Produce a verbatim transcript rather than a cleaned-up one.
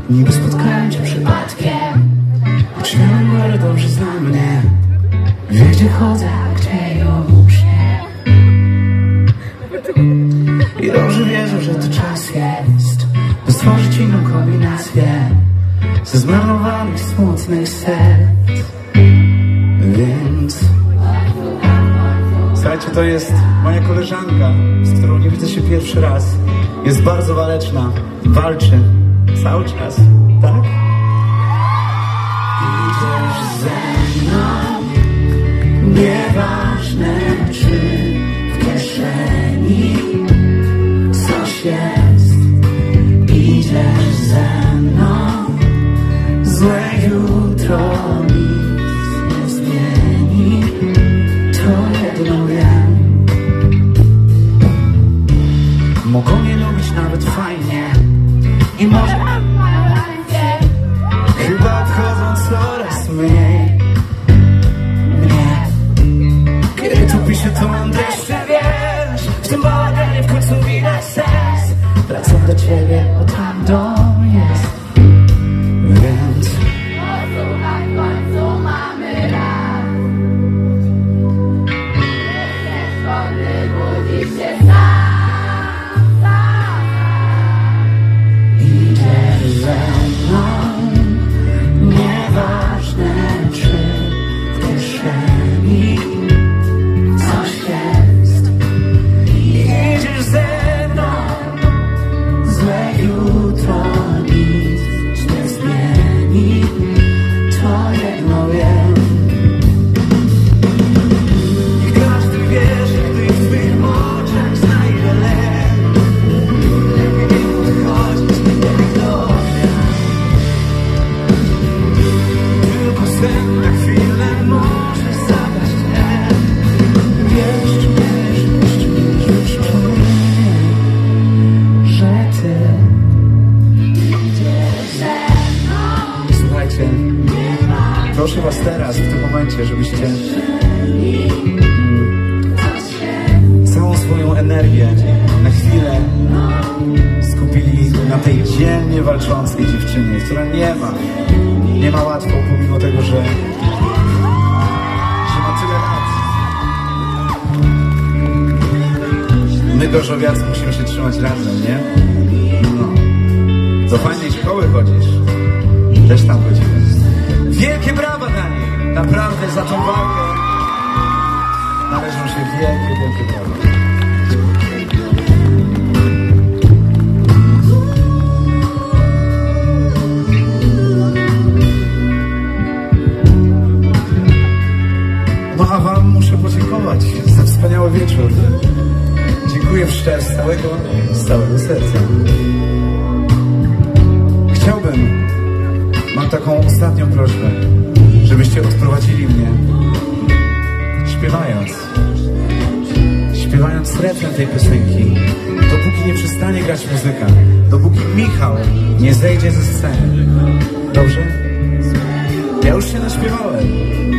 Niby spotkałem cię przypadkiem, choć miałem, ale dobrze zna mnie. Wie, gdzie chodzę, a gdzie już nie. I dobrze wierzę, że to czas jest, by stworzyć inną kombinację ze zmarnowanych, smutnych serc. Więc słuchajcie, to jest moja koleżanka, z którą nie widzę się pierwszy raz. Jest bardzo waleczna, walczy cały czas, tak? Idziesz ze mną, nieważne czy w kieszeni coś jest. Idziesz ze mną, złe jutro nic nie zmieni. To jedno wiem, mogą nie lubić nawet fajnie i może chyba odchodzą coraz mniej mnie. Kiedy tu piszę, to mam dreszcze, wiesz, w tym bałaganie w końcu widać sens. Wracam do ciebie, bo tam dom jest. Więc posłuchaj, w końcu mamy raz. Jesteś wolny, budzisz się sam, sam. idziesz ze mną, nieważne czy w kieszeni coś jest. Idziesz ze mną, złe jutro nic nie zmieni. To jedno wiem, i każdy wierzy, gdy w twych oczach znajdzie lek. Lepiej nie wychodzić, jak to tylko sen na chwilę może zabrać cię. Wiesz, wiesz, wiesz, wiesz, czuję, że ty idziesz ze mną. Słuchajcie, proszę was teraz, w tym momencie, żebyście mm, całą swoją energię na chwilę skupili na tej dzielnie walczącej dziewczynie, która nie ma, nie ma łatwo, pomimo tego, że, że ma tyle lat. My, gorzowiacy, musimy się trzymać razem, nie? No. Do fajnej szkoły chodzisz, też tam chodzimy. Wielkie brawa dla niej, naprawdę za tą walkę należą się wielkie, wielkie brawa. No a wam muszę podziękować za wspaniały wieczór. Dziękuję szczerze z całego, z całego serca. Chciałbym, mam taką ostatnią prośbę, żebyście odprowadzili mnie śpiewając, śpiewając refren tej piosenki, dopóki nie przestanie grać muzyka, dopóki Michał nie zejdzie ze sceny. Dobrze? Ja już się naśpiewałem.